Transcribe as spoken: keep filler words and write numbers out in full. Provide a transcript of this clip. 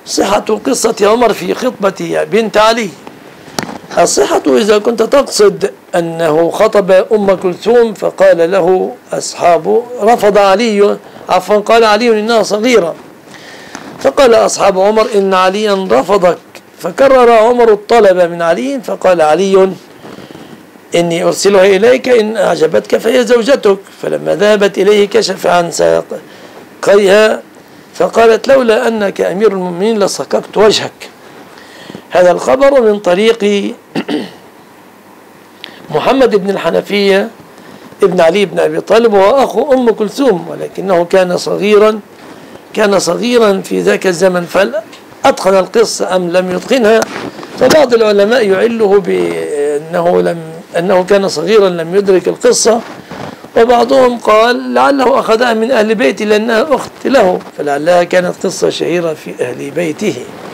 صحة قصة عمر في خطبة بنت علي. الصحة إذا كنت تقصد أنه خطب أم كلثوم فقال له أصحابه رفض علي، عفوا قال علي إنها صغيرة، فقال أصحاب عمر إن عليا رفضك، فكرر عمر الطلب من علي، فقال علي إني أرسلها إليك إن أعجبتك فهي زوجتك. فلما ذهبت إليه كشف عن ساقيها فقالت لولا أنك أمير المؤمنين لصككت وجهك. هذا الخبر من طريق محمد بن الحنفية ابن علي بن أبي طالب وهو أخو أم كلثوم، ولكنه كان صغيرا كان صغيرا في ذاك الزمن، فأتقن القصة أم لم يتقنها. فبعض العلماء يعله بأنه لم أنه كان صغيرا لم يدرك القصة، وبعضهم قال لعله أخذها من أهل بيته لأنها أخت له، فلعلها كانت قصة شهيرة في أهل بيته.